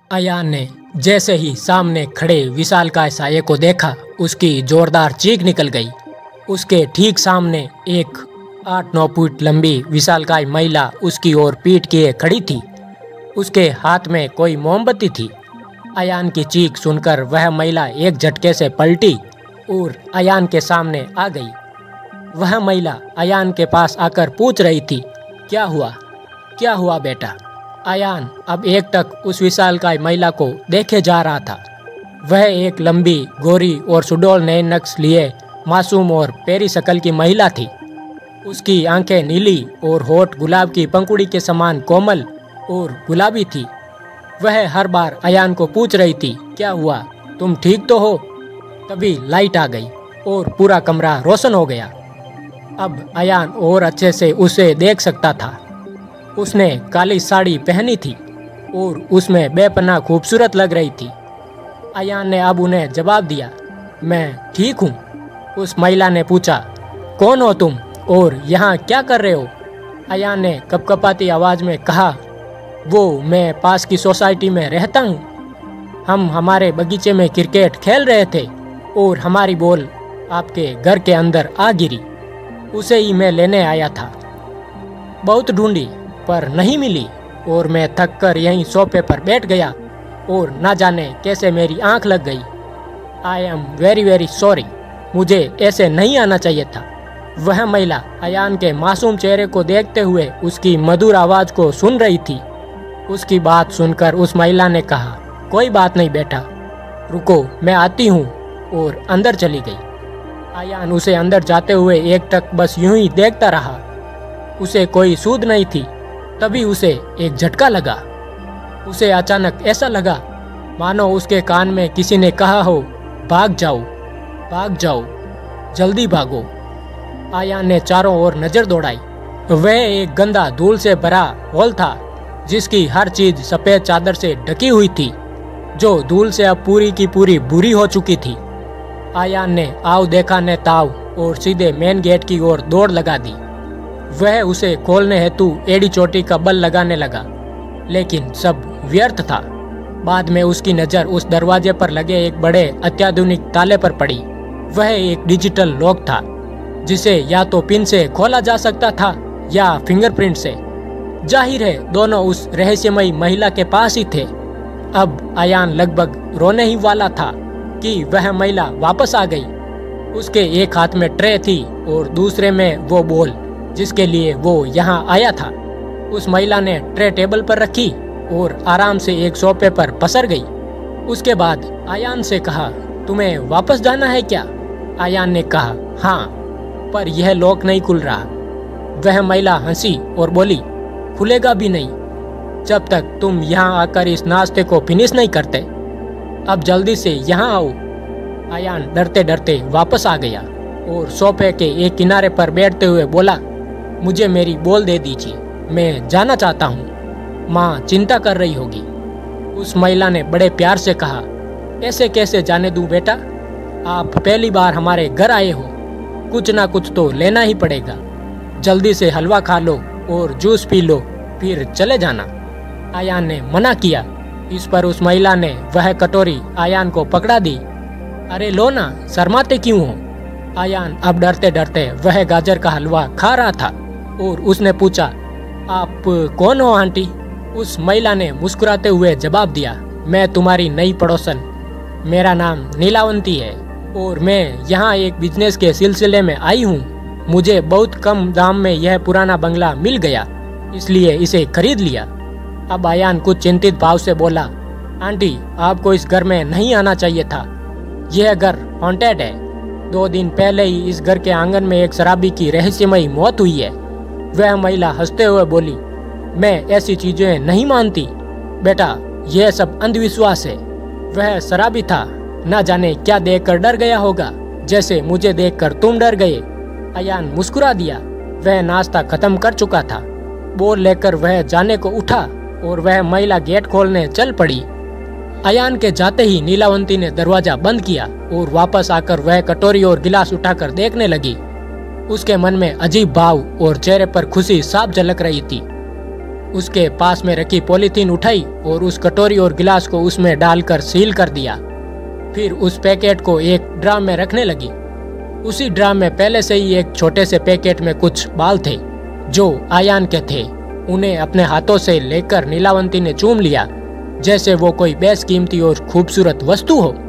अयान ने जैसे ही सामने खड़े विशालकाय साये को देखा, उसकी जोरदार चीख निकल गई। उसके ठीक सामने एक 8-9 फुट लंबी विशालकाय महिला उसकी ओर पीठ किए खड़ी थी। उसके हाथ में कोई मोमबत्ती थी। अयान की चीख सुनकर वह महिला एक झटके से पलटी और अयान के सामने आ गई। वह महिला अयान के पास आकर पूछ रही थी, क्या हुआ बेटा? अयान अब एकटक उस विशालकाय महिला को देखे जा रहा था। वह एक लंबी, गोरी और सुडौल नए नक्श लिए मासूम और पेरी शकल की महिला थी। उसकी आंखें नीली और होठ गुलाब की पंखुड़ी के समान कोमल और गुलाबी थी। वह हर बार अयान को पूछ रही थी, क्या हुआ, तुम ठीक तो हो? तभी लाइट आ गई और पूरा कमरा रोशन हो गया। अब अयान और अच्छे से उसे देख सकता था। उसने काली साड़ी पहनी थी और उसमें बेपनाह खूबसूरत लग रही थी। अयान ने अब उन्हें जवाब दिया, मैं ठीक हूँ। उस महिला ने पूछा, कौन हो तुम और यहाँ क्या कर रहे हो? अयान ने कपकपाती आवाज़ में कहा, वो मैं पास की सोसाइटी में रहता हूँ। हम हमारे बगीचे में क्रिकेट खेल रहे थे और हमारी बॉल आपके घर के अंदर आ गिरी। उसे ही मैं लेने आया था। बहुत ढूंढी पर नहीं मिली और मैं थक कर यहीं सोफे पर बैठ गया और ना जाने कैसे मेरी आंख लग गई। आई एम वेरी सॉरी, मुझे ऐसे नहीं आना चाहिए था। वह महिला अयान के मासूम चेहरे को देखते हुए उसकी मधुर आवाज़ को सुन रही थी। उसकी बात सुनकर उस महिला ने कहा, कोई बात नहीं बेटा, रुको मैं आती हूँ, और अंदर चली गई। अयान उसे अंदर जाते हुए एकटक बस यूं ही देखता रहा। उसे कोई सूध नहीं थी। तभी उसे एक झटका लगा। उसे अचानक ऐसा लगा मानो उसके कान में किसी ने कहा हो, भाग जाओ, जल्दी भागो। अयान ने चारों ओर नजर दौड़ाई। वह एक गंदा धूल से भरा हॉल था जिसकी हर चीज सफेद चादर से ढकी हुई थी, जो धूल से अब पूरी की पूरी बुरी हो चुकी थी। अयान ने आव देखा ने ताव और सीधे मेन गेट की ओर दौड़ लगा दी। वह उसे खोलने हेतु एड़ी चोटी का बल लगाने लगा, लेकिन सब व्यर्थ था। बाद में उसकी नज़र उस दरवाजे पर लगे एक बड़े अत्याधुनिक ताले पर पड़ी। वह एक डिजिटल लॉक था जिसे या तो पिन से खोला जा सकता था या फिंगरप्रिंट से। जाहिर है दोनों उस रहस्यमयी महिला के पास ही थे। अब अयान लगभग रोने ही वाला था कि वह महिला वापस आ गई। उसके एक हाथ में ट्रे थी और दूसरे में वो बॉल जिसके लिए वो यहाँ आया था। उस महिला ने ट्रे टेबल पर रखी और आराम से एक सोफे पर पसर गई। उसके बाद अयान से कहा, तुम्हें वापस जाना है क्या? अयान ने कहा, हाँ, पर यह लॉक नहीं खुल रहा। वह महिला हंसी और बोली, खुलेगा भी नहीं जब तक तुम यहाँ आकर इस नाश्ते को फिनिश नहीं करते। अब जल्दी से यहाँ आओ। अयान डरते डरते वापस आ गया और सोफे के एक किनारे पर बैठते हुए बोला, मुझे मेरी बॉल दे दीजिए, मैं जाना चाहता हूँ। माँ चिंता कर रही होगी। उस महिला ने बड़े प्यार से कहा, ऐसे कैसे जाने दूँ बेटा, आप पहली बार हमारे घर आए हो, कुछ ना कुछ तो लेना ही पड़ेगा। जल्दी से हलवा खा लो और जूस पी लो, फिर चले जाना। अयान ने मना किया। इस पर उस महिला ने वह कटोरी अयान को पकड़ा दी। अरे लो ना, शर्माते क्यों हो? अयान अब डरते डरते वह गाजर का हलवा खा रहा था और उसने पूछा, आप कौन हो आंटी? उस महिला ने मुस्कुराते हुए जवाब दिया, मैं तुम्हारी नई पड़ोसन, मेरा नाम नीलावंती है और मैं यहाँ एक बिजनेस के सिलसिले में आई हूँ। मुझे बहुत कम दाम में यह पुराना बंगला मिल गया, इसलिए इसे खरीद लिया। अब अयान कुछ चिंतित भाव से बोला, आंटी आपको इस घर में नहीं आना चाहिए था। यह घर हॉन्टेड है। 2 दिन पहले ही इस घर के आंगन में एक शराबी की रहस्यमयी मौत हुई है। वह महिला हंसते हुए बोली, मैं ऐसी चीजें नहीं मानती बेटा, यह सब अंधविश्वास है। वह शराबी था, न जाने क्या देखकर डर गया होगा, जैसे मुझे देखकर तुम डर गए। अयान मुस्कुरा दिया। वह नाश्ता खत्म कर चुका था। बॉल लेकर वह जाने को उठा और वह महिला गेट खोलने चल पड़ी। अयान के जाते ही नीलावंती ने दरवाजा बंद किया और वापस आकर वह कटोरी और गिलास उठाकर देखने लगी। उसके मन में अजीब भाव और चेहरे पर खुशी साफ झलक रही थी। उसके पास में रखी पॉलीथीन उठाई और उस कटोरी और गिलास को उसमें डालकर सील कर दिया। फिर उस पैकेट को एक ड्राम में रखने लगी। उसी ड्राम में पहले से ही एक छोटे से पैकेट में कुछ बाल थे जो आयान के थे। उन्हें अपने हाथों से लेकर नीलावंती ने चूम लिया जैसे वो कोई बेशकीमती और खूबसूरत वस्तु हो।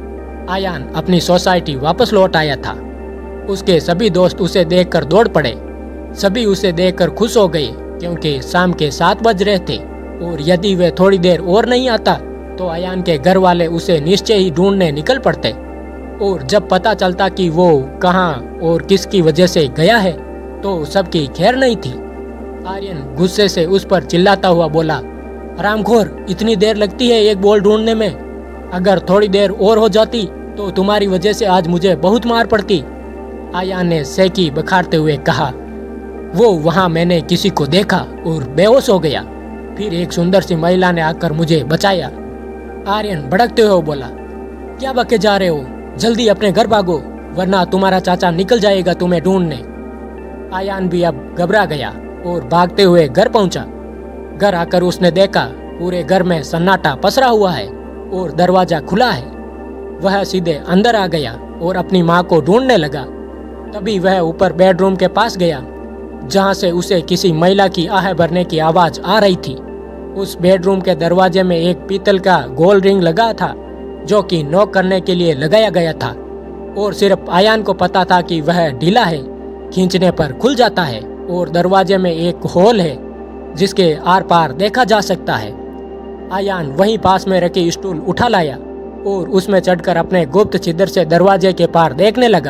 आयान अपनी सोसाइटी वापस लौट आया था। उसके सभी दोस्त उसे देखकर दौड़ पड़े। सभी उसे देखकर खुश हो गए क्योंकि शाम के 7 बज रहे थे और यदि वे थोड़ी देर और नहीं आता तो आयान के घर वाले उसे निश्चय ही ढूंढने निकल पड़ते। और जब पता चलता कि वो कहाँ और किसकी वजह से गया है तो सबकी खैर नहीं थी। आर्यन गुस्से से उस पर चिल्लाता हुआ बोला, हरामखोर, इतनी देर लगती है एक बॉल ढूंढने में? अगर थोड़ी देर और हो जाती तो तुम्हारी वजह से आज मुझे बहुत मार पड़ती। आयान ने सेकी बखारते हुए कहा, वो वहाँ मैंने किसी को देखा और बेहोश हो गया। फिर एक सुंदर सी महिला ने आकर मुझे बचाया। आर्यन भड़कते हुए बोला, क्या बके जा रहे हो? जल्दी अपने घर भागो वरना तुम्हारा चाचा निकल जाएगा तुम्हें ढूंढने। आयान भी अब घबरा गया और भागते हुए घर पहुंचा। घर आकर उसने देखा पूरे घर में सन्नाटा पसरा हुआ है और दरवाजा खुला है। वह सीधे अंदर आ गया और अपनी माँ को ढूंढने लगा। तभी वह ऊपर बेडरूम के पास गया जहाँ से उसे किसी महिला की आह भरने की आवाज आ रही थी। उस बेडरूम के दरवाजे में एक पीतल का गोल रिंग लगा था जो कि नॉक करने के लिए लगाया गया था और सिर्फ आयान को पता था कि वह ढीला है, खींचने पर खुल जाता है और दरवाजे में एक होल है जिसके आर पार देखा जा सकता है। आयान वहीं पास में रखी स्टूल उठा लाया और उसमें चढ़कर अपने गुप्त छिद्र से दरवाजे के पार देखने लगा।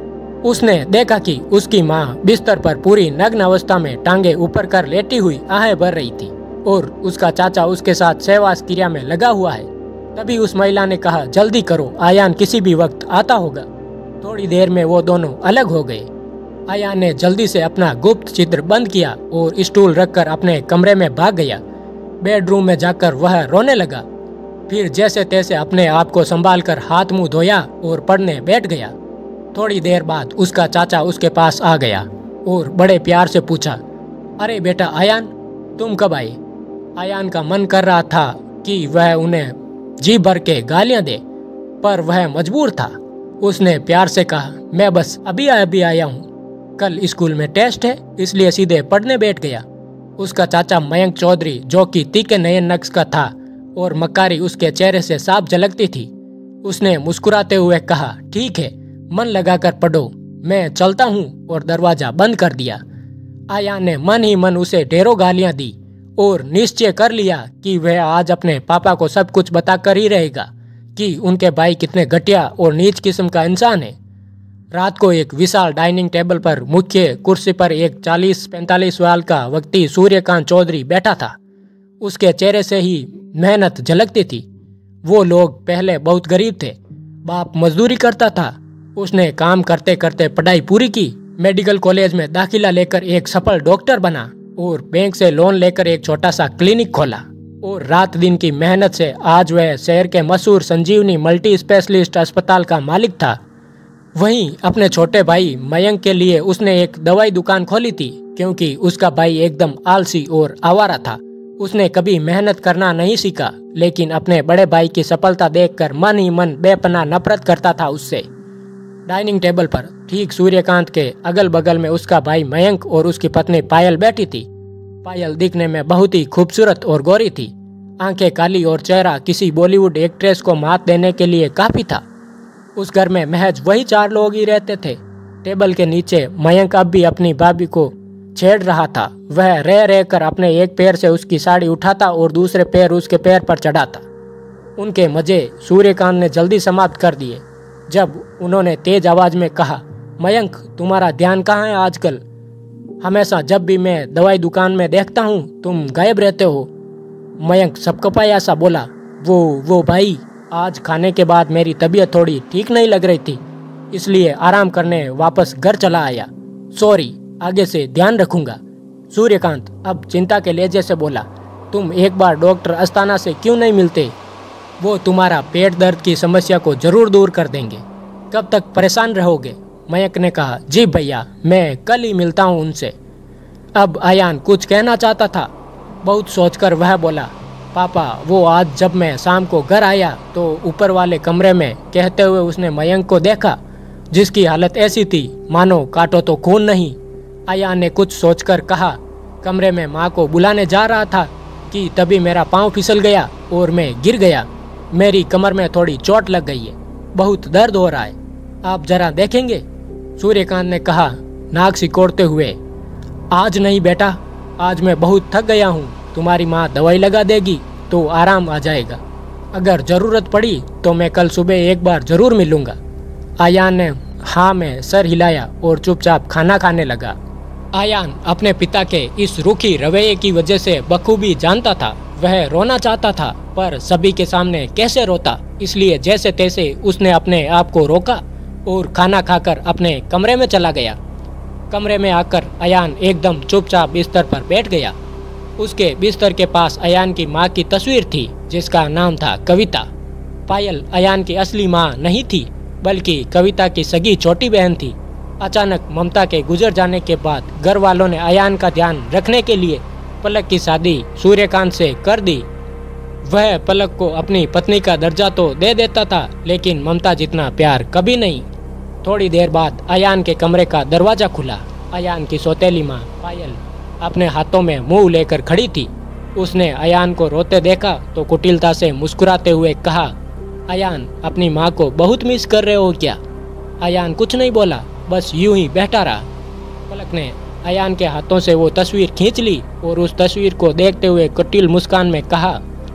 उसने देखा कि उसकी माँ बिस्तर पर पूरी नग्न अवस्था में टांगे ऊपर कर लेटी हुई आहें भर रही थी और उसका चाचा उसके साथ सहवास क्रिया में लगा हुआ है। तभी उस महिला ने कहा, जल्दी करो, आयान किसी भी वक्त आता होगा। थोड़ी देर में वो दोनों अलग हो गए। आयान ने जल्दी से अपना गुप्त छिद्र बंद किया और स्टूल रखकर अपने कमरे में भाग गया। बेडरूम में जाकर वह रोने लगा। फिर जैसे तैसे अपने आप को संभाल कर हाथ मुंह धोया और पढ़ने बैठ गया। थोड़ी देर बाद उसका चाचा उसके पास आ गया और बड़े प्यार से पूछा, अरे बेटा आयान, तुम कब आए? आयान का मन कर रहा था कि वह उन्हें जी भर के गालियां दे, पर वह मजबूर था। उसने प्यार से कहा, मैं बस अभी आया हूँ। कल स्कूल में टेस्ट है इसलिए सीधे पढ़ने बैठ गया। उसका चाचा मयंक चौधरी, जो कि तीखे नयन नक्श का था और मक्कारी उसके चेहरे से साफ झलकती थी, उसने मुस्कुराते हुए कहा, ठीक है, मन लगाकर पढ़ो, मैं चलता हूँ, और दरवाजा बंद कर दिया। आयान ने मन ही मन उसे ढेरों गालियां दी और निश्चय कर लिया कि वह आज अपने पापा को सब कुछ बताकर ही रहेगा कि उनके भाई कितने घटिया और नीच किस्म का इंसान है। रात को एक विशाल डाइनिंग टेबल पर मुख्य कुर्सी पर एक 40-45 साल का व्यक्ति सूर्यकांत चौधरी बैठा था। उसके चेहरे से ही मेहनत झलकती थी। वो लोग पहले बहुत गरीब थे। बाप मजदूरी करता था। उसने काम करते करते पढ़ाई पूरी की, मेडिकल कॉलेज में दाखिला लेकर एक सफल डॉक्टर बना और बैंक से लोन लेकर एक छोटा सा क्लिनिक खोला। और रात दिन की मेहनत से आज वह शहर के मशहूर संजीवनी मल्टी स्पेशलिस्ट अस्पताल का मालिक था। वहीं अपने छोटे भाई मयंक के लिए उसने एक दवाई दुकान खोली थी, क्योंकि उसका भाई एकदम आलसी और आवारा था। उसने कभी मेहनत करना नहीं सीखा, लेकिन अपने बड़े भाई की सफलता देखकर मन ही मन बेपनाह नफरत करता था उससे। डाइनिंग टेबल पर ठीक सूर्यकांत के अगल बगल में उसका भाई मयंक और उसकी पत्नी पायल बैठी थी। पायल दिखने में बहुत ही खूबसूरत और गोरी थी। आंखें काली और चेहरा किसी बॉलीवुड एक्ट्रेस को मात देने के लिए काफी था। उस घर में महज वही 4 लोग ही रहते थे। टेबल के नीचे मयंक अब भी अपनी भाभी को छेड़ रहा था। वह रह रहकर अपने एक पैर से उसकी साड़ी उठाता और दूसरे पैर उसके पैर पर चढ़ाता। उनके मजे सूर्यकांत ने जल्दी समाप्त कर दिए जब उन्होंने तेज आवाज में कहा, मयंक, तुम्हारा ध्यान कहाँ है आजकल? हमेशा जब भी मैं दवाई दुकान में देखता हूँ तुम गायब रहते हो। मयंक सबकपाया सा बोला, वो भाई, आज खाने के बाद मेरी तबीयत थोड़ी ठीक नहीं लग रही थी, इसलिए आराम करने वापस घर चला आया। सॉरी, आगे से ध्यान रखूंगा। सूर्यकांत अब चिंता के लहजे से बोला, तुम एक बार डॉक्टर अस्थाना से क्यों नहीं मिलते? वो तुम्हारा पेट दर्द की समस्या को जरूर दूर कर देंगे। कब तक परेशान रहोगे? मयंक ने कहा, जी भैया, मैं कल ही मिलता हूँ उनसे। अब आयान कुछ कहना चाहता था, बहुत सोचकर वह बोला, पापा वो आज जब मैं शाम को घर आया तो ऊपर वाले कमरे में कहते हुए उसने मयंक को देखा, जिसकी हालत ऐसी थी मानो काटो तो खून नहीं। अयान ने कुछ सोचकर कहा, कमरे में माँ को बुलाने जा रहा था कि तभी मेरा पाँव फिसल गया और मैं गिर गया। मेरी कमर में थोड़ी चोट लग गई है, बहुत दर्द हो रहा है, आप जरा देखेंगे? सूर्यकांत ने कहा नाक सिकोड़ते हुए। आज नहीं बेटा, आज मैं बहुत थक गया हूँ, तुम्हारी माँ दवाई लगा देगी तो आराम आ जाएगा। अगर ज़रूरत पड़ी तो मैं कल सुबह एक बार ज़रूर मिलूँगा। अयान ने हाँ में सर हिलाया और चुपचाप खाना खाने लगा। अयान अपने पिता के इस रूखी रवैये की वजह से बखूबी जानता था वह रोना चाहता था, पर सभी के सामने कैसे रोता, इसलिए जैसे तैसे उसने अपने आप को रोका और खाना खाकर अपने कमरे में चला गया। कमरे में आकर अयान एकदम चुपचाप बिस्तर पर बैठ गया। उसके बिस्तर के पास अयान की माँ की तस्वीर थी, जिसका नाम था कविता। पायल अयान की असली माँ नहीं थी, बल्कि कविता की सगी छोटी बहन थी। अचानक ममता के गुजर जाने के बाद घर वालों ने अयान का ध्यान रखने के लिए पलक की शादी सूर्यकांत से कर दी। वह पलक को अपनी पत्नी का दर्जा तो दे देता था, लेकिन ममता जितना प्यार कभी नहीं। थोड़ी देर बाद अयान के कमरे का दरवाजा खुला। अयान की सौतेली माँ पायल अपने हाथों में मुंह लेकर खड़ी थी। उसने अयान को रोते देखा तो कुटिलता से मुस्कुराते हुए कहा, अयान अपनी माँ को बहुत मिस कर रहे हो क्या? अयान कुछ नहीं बोला, बस यूं ही बैठा रहा। पलक ने अयान के हाथों से वो तस्वीर खींच ली और उस तस्वीर को देखते हुए कुटिल मुस्कान में कहा,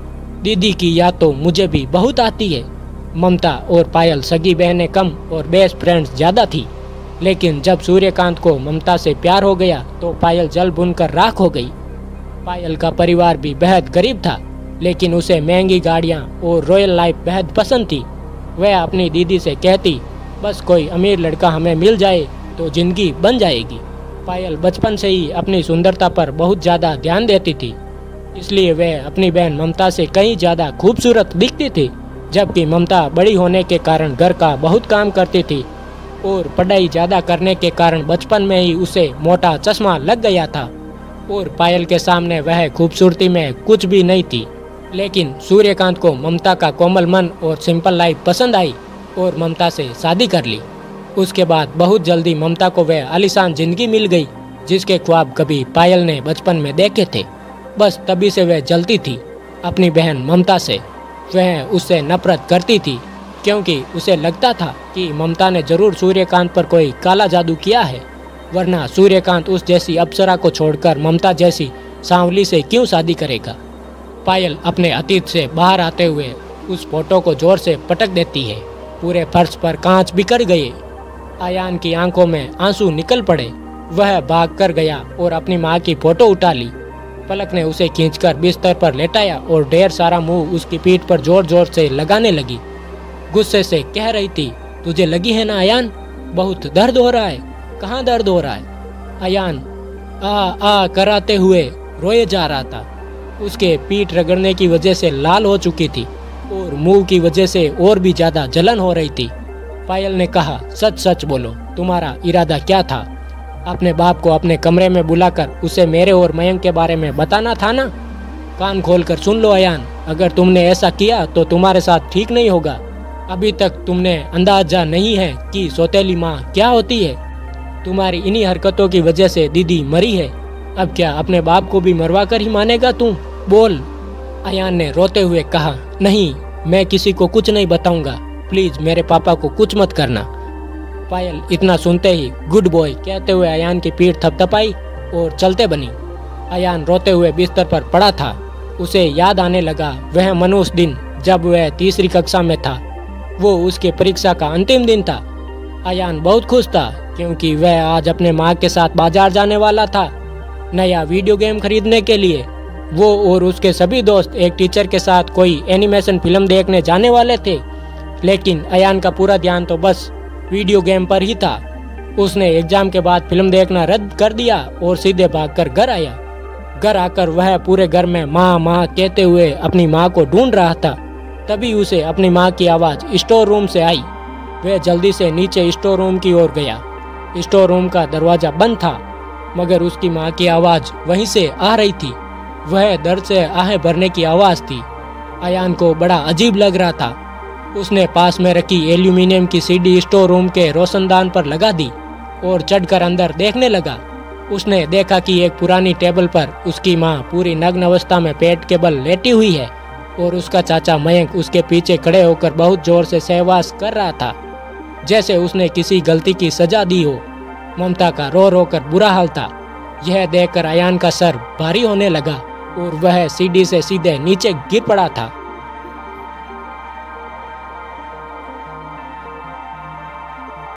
दीदी की याद तो मुझे भी बहुत आती है। ममता और पायल सगी बहनें कम और बेस्ट फ्रेंड्स ज़्यादा थी, लेकिन जब सूर्यकांत को ममता से प्यार हो गया तो पायल जल भुनकर राख हो गई। पायल का परिवार भी बेहद गरीब था, लेकिन उसे महंगी गाड़ियाँ और रॉयल लाइफ बेहद पसंद थी। वह अपनी दीदी से कहती, बस कोई अमीर लड़का हमें मिल जाए तो जिंदगी बन जाएगी। पायल बचपन से ही अपनी सुंदरता पर बहुत ज़्यादा ध्यान देती थी, इसलिए वह अपनी बहन ममता से कहीं ज़्यादा खूबसूरत दिखती थी। जबकि ममता बड़ी होने के कारण घर का बहुत काम करती थी और पढ़ाई ज़्यादा करने के कारण बचपन में ही उसे मोटा चश्मा लग गया था और पायल के सामने वह खूबसूरती में कुछ भी नहीं थी। लेकिन सूर्यकांत को ममता का कोमल मन और सिंपल लाइफ पसंद आई और ममता से शादी कर ली। उसके बाद बहुत जल्दी ममता को वह आलीशान जिंदगी मिल गई, जिसके ख्वाब कभी पायल ने बचपन में देखे थे। बस तभी से वह जलती थी अपनी बहन ममता से। वह उससे नफरत करती थी, क्योंकि उसे लगता था कि ममता ने जरूर सूर्यकांत पर कोई काला जादू किया है, वरना सूर्यकांत उस जैसी अप्सरा को छोड़कर ममता जैसी सांवली से क्यों शादी करेगा। पायल अपने अतीत से बाहर आते हुए उस फोटो को जोर से पटक देती है। पूरे फर्श पर कांच बिखर गए। अयान की आंखों में आंसू निकल पड़े। वह भाग कर गया और अपनी माँ की फोटो उठा ली। पलक ने उसे खींचकर बिस्तर पर लेटाया और ढेर सारा मुंह उसकी पीठ पर जोर जोर से लगाने लगी। गुस्से से कह रही थी, तुझे लगी है ना अयान, बहुत दर्द हो रहा है। कहाँ दर्द हो रहा है? अयान आ कराते हुए रोए जा रहा था। उसके पीठ रगड़ने की वजह से लाल हो चुकी थी और मुंह की वजह से और भी ज्यादा जलन हो रही थी। पायल ने कहा, सच सच बोलो, तुम्हारा इरादा क्या था? अपने बाप को अपने कमरे में बुलाकर उसे मेरे और मयंक के बारे में बताना था ना? कान खोलकर सुन लो अयान, अगर तुमने ऐसा किया तो तुम्हारे साथ ठीक नहीं होगा। अभी तक तुमने अंदाजा नहीं है कि सौतेली माँ क्या होती है। तुम्हारी इन्हीं हरकतों की वजह से दीदी मरी है। अब क्या अपने बाप को भी मरवा कर ही मानेगा तू? बोल। अयान ने रोते हुए कहा, नहीं, मैं किसी को कुछ नहीं बताऊंगा, प्लीज मेरे पापा को कुछ मत करना। पायल इतना सुनते ही गुड बॉय कहते हुए अयान की पीठ थपथपाई और चलते बनी। अयान रोते हुए बिस्तर पर पड़ा था। उसे याद आने लगा वह मनुष्य दिन जब वह तीसरी कक्षा में था। वो उसके परीक्षा का अंतिम दिन था। अयान बहुत खुश था क्योंकि वह आज अपने माँ के साथ बाजार जाने वाला था नया वीडियो गेम खरीदने के लिए। वो और उसके सभी दोस्त एक टीचर के साथ कोई एनिमेशन फिल्म देखने जाने वाले थे, लेकिन अयान का पूरा ध्यान तो बस वीडियो गेम पर ही था। उसने एग्जाम के बाद फिल्म देखना रद्द कर दिया और सीधे भागकर घर आया। घर आकर वह पूरे घर में माँ माँ कहते हुए अपनी माँ को ढूंढ रहा था। तभी उसे अपनी माँ की आवाज़ स्टोर रूम से आई। वह जल्दी से नीचे स्टोर रूम की ओर गया। स्टोर रूम का दरवाज़ा बंद था, मगर उसकी माँ की आवाज़ वहीं से आ रही थी। वह दर्द से आहें भरने की आवाज़ थी। अयान को बड़ा अजीब लग रहा था। उसने पास में रखी एल्यूमिनियम की सीडी स्टोर रूम के रोशनदान पर लगा दी और चढ़कर अंदर देखने लगा। उसने देखा कि एक पुरानी टेबल पर उसकी माँ पूरी नग्न अवस्था में पेट के बल लेटी हुई है और उसका चाचा मयंक उसके पीछे खड़े होकर बहुत जोर से सहवास कर रहा था, जैसे उसने किसी गलती की सजा दी हो। ममता का रो रो कर बुरा हाल था। यह देखकर अयान का सर भारी होने लगा और वह सीढ़ी से सीधे नीचे गिर पड़ा था।